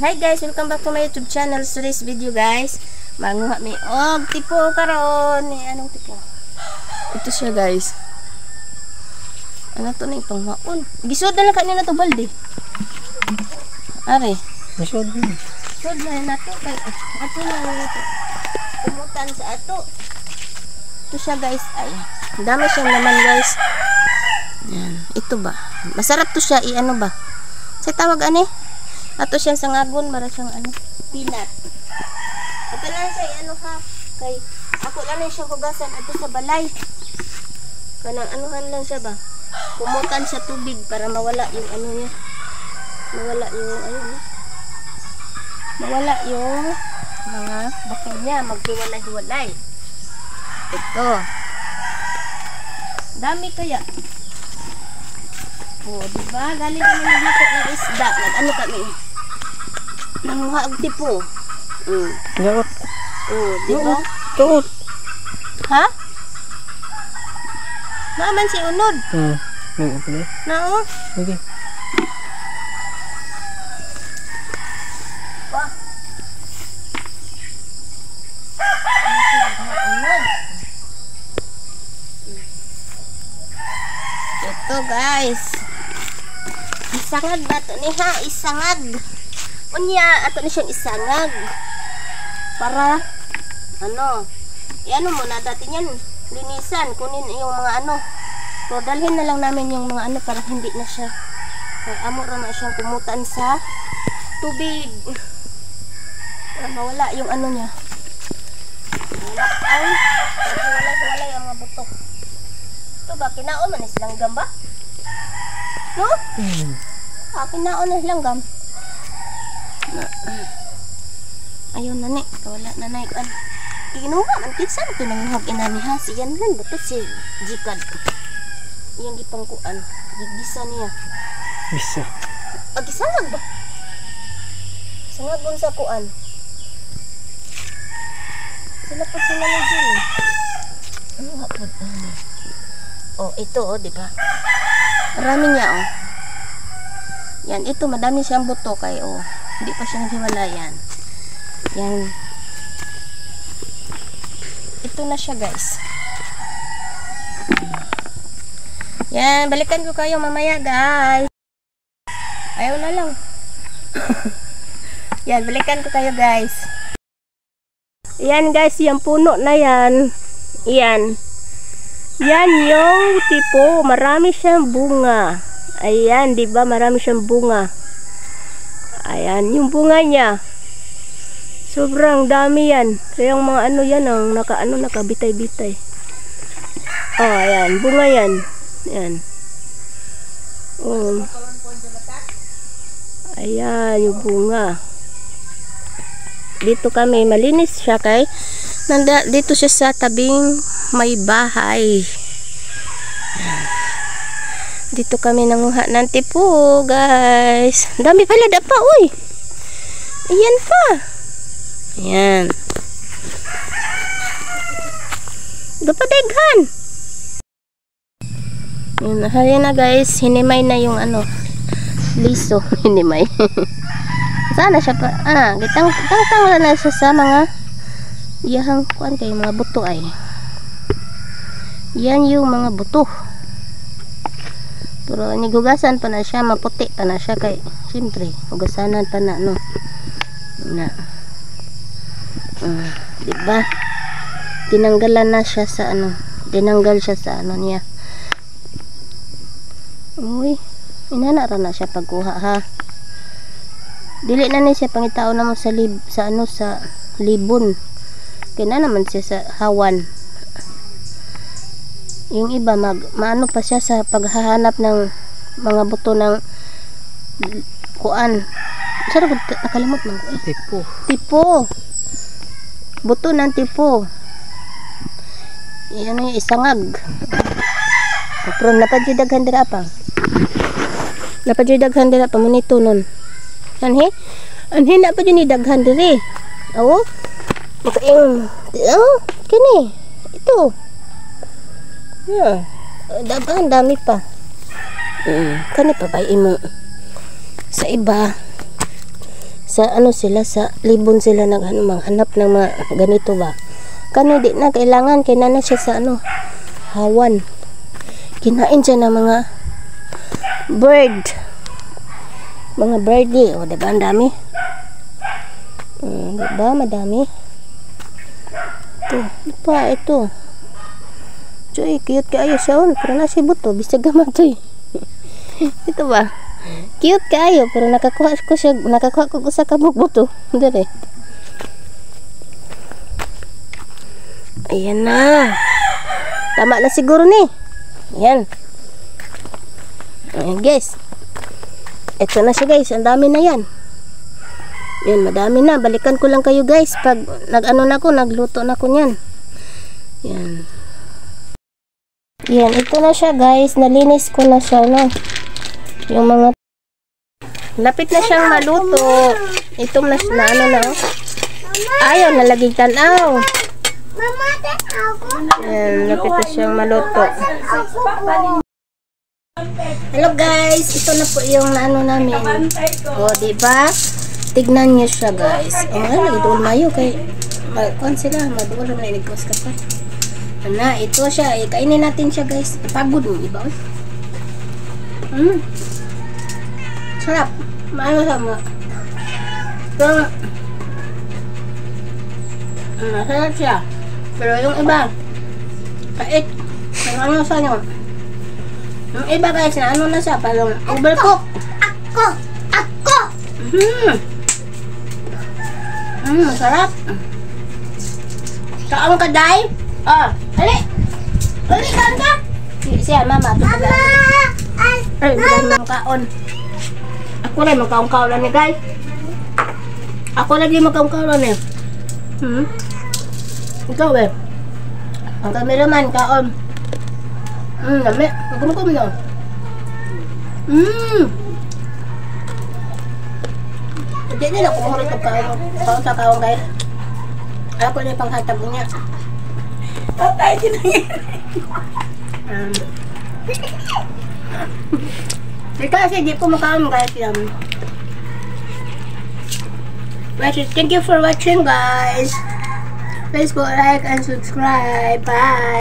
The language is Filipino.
Hi guys, welcome back to my YouTube channel. Today's video guys, manguha mi og tipo karon ni anong tipo. Ito siya guys. Ano to ning pangmaon? Gisod na lang kanina to balde. Are. Gisod din. Sod na nato kay ato na ito. Kumutan sa ato. Ito siya guys. Ay, dami siyang laman guys. Yan, ito ba? Masarap to siya, ano ba? Sa tawag ani? Ato siyang sangagon, para siyang ano, peanut. Ato lang siya, ano ha, kay ako lang na siyang hugasan ato sa balay. Kanang anuhan lang siya ba? Kumutan sa tubig para mawala yung ano niya. Mawala yung, ayun, mawala yung mga bakal niya, maghiwalay-hiwalay. Ito. Dami kaya. Oh, diba? Galing kami nagluto ng isda. Nag-ano kami? Nanguha og tipo. Gaot. Oh, diba? Gaot. Ha? Naman si unod. Gaot pala. Nao? Okay. Wah. Ito guys. Isangag ba ito ni ha? Isangag. Unya, ato ni siyang isangag. Para, ano, i-ano muna dati yan. Linisan, kunin yung mga ano. So, dalhin na lang namin yung mga ano para hindi na siya. Amo na siyang kumutan sa tubig. Para mawala yung ano niya. Wala yung mga butok. Ito ba, kinaon man is langgam ba? No? Kinaon na langgam. Ayun na ni, wala na na yun. Kinuha, mantiksan ito nanguhag inani ha. Siyan lang, bato si Jikad. Yan gipangkuan. Gigisa niya. Bisa. Gisangag ba? Sangagon sa kuan. Sila pa sila na dyan eh. Ano nga po? Oh, ito oh, di ba? Marami niya oh. Yan, ito madami siyang buto kay oh. Hindi pa siya naghiwalayan. Yan. Ito na siya guys. Yan, balikan ko kayo mamaya guys. Ayaw na lang. Yan, balikan ko kayo guys. Yan guys, yung puno na yan. Yan. Yan yung tipo, marami siyang bunga. Ayan, di ba? Marami siyang bunga. Ayan, yung bunga niya. Sobrang dami yan. Kaya yung mga ano yan, ang nakabitay-bitay. Oh, ayan, bunga yan. Ayan. Oh. Ayan, yung bunga. Dito kami, malinis siya kay dito siya sa tabing may bahay. Dito kami nanguha ng tipo guys. Dami pala dapa uy. Ayan pa. Ayan. Dapadaghan. Ayan na guys. Hinimay na yung ano. Liso. Hinimay. Sana siya pa. Gitang na siya sa mga iyahang kuan kay mga buto ay. Yan yung mga buto. Pero nigugasan pa na siya, maputi pa na siya kay siyempre hugasanan pa na no. Na. Diba? Tinanggalan na siya sa ano. Tinanggal siya sa ano niya. Uy, inanara na siya pagkuha ha. Dili na ni siya pangitao naman sa sa libon. Kaya naman siya sa hawan. Yung iba maano pa siya sa paghahanap ng mga buto ng kuan. Saan ako nakalimot ng kuan? Tipo. Tipo. Buto ng tipo. Yan yung isangag. Pero napadjudaghan dira pa. Napadjudaghan dira pa munito nun. Anhe na pa dyan idaghan diri. Oo. Kini. Ito. Yeah. Dami pa. Kani pa ba imo sa iba sa ano sila, sa libon sila maghanap ng mga ganito ba. Kano di na kailangan, kaya na siya sa ano, hawan. Kinain siya ng mga bird. Mga birdie. O, diba ang dami? Diba, madami? Ito. Choy, cute kayo siya. Pero nasi buto, bisag gaman to eh. Ito ba? Cute kayo, pero nakakuha ko sa kabuk buto. Dere. Ayan na. Tama na siguro ni. Ayan. Ayan guys. Ito na siya guys. Ang dami na yan. Yan, madami na. Balikan ko lang kayo guys. Pag nag-ano na ko, nagluto na ko yan. Yan. Yan, ito na siya guys. Nalinis ko na siya, no? Yung mga lapit na siyang maluto. Itong na ano na. Ayaw, nalaging tanaw. Yan, lapit na siyang maluto. Hello guys, ito na po yung ano namin. O, diba? Tignan niyo siya guys. O, ano, idol mayo kay kuan sila, madulo na iligwas ka pa. Ana, ito siya. Kainin natin siya guys. Pagod mo, iba. Sarap. Maano sama. Masarap siya. Pero yung iba, kait. Ano sa nyo? Yung iba guys, na ano na siya, parang overcook. Ako! Masarap. Kaon ka, Day? Oh, hali! Hali, kaon ka! Siya, mama, tutugan. Ay, bilang mga kaon. Ako rin, magkaon-kaon lang ni Day. Ako lagi magkaon-kaon eh. Ikaw eh. Ang kameraman, kaon. Dami. Magkumkum na. Hindi nila kung mahulit ang kaon sa kaon guys. Ako na yung panghatag niya. Patay din ang kasi di ko makaon guys yan. Thank you for watching guys. Please go like and subscribe. Bye.